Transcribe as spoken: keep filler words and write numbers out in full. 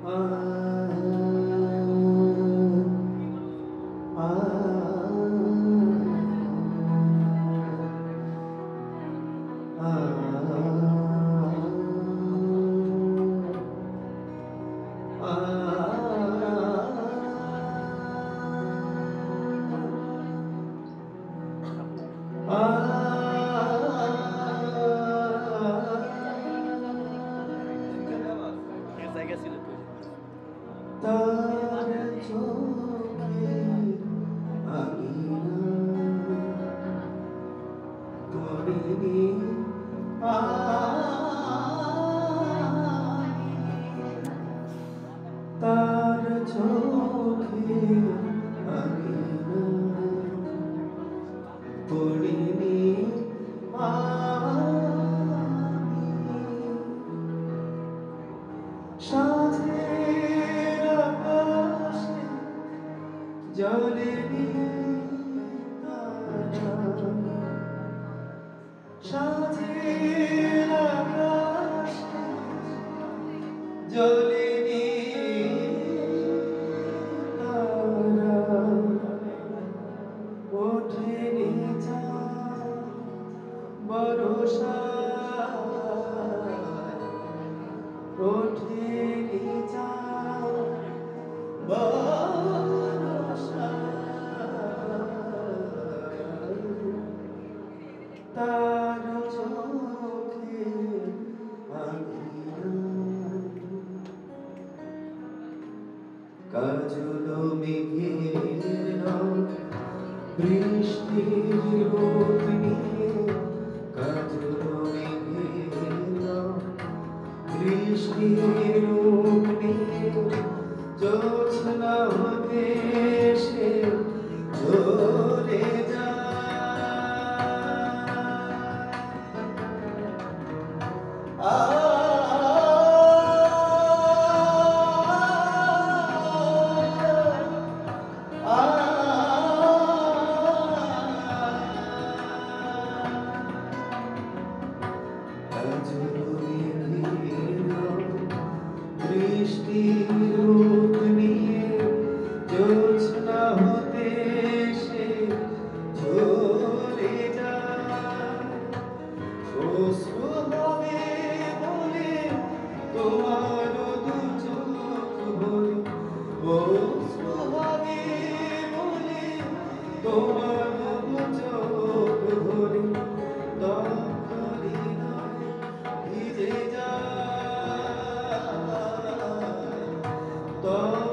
तार चोखे अंगिना तोड़नी तार चोखे अंगिना तोड़नी সাথের আকাশে জ্বলেনি তারা সাথের আকাশে জ্বলেনি তারা ওঠেনি চাঁদ বরষা ওঠেনি চাঁদ বরষা তার চোখে আঙিনা কাজল মেঘের রং বৃষ্টির রূপ নিয়ে কাজল মেঘের রং বৃষ্টির রূপ নিয়ে জোছনা হতে সে ঝরে যায় বৃষ্টির রূপ নিয়ে জোছনা হতে সে ঝরে যায় অশ্রু হবে বলে তোমার দু চোখ ভরে অশ্রু হবে বলে তোমার দু চোখ ভরে দগ্ধ হৃদয় ভিজে যায়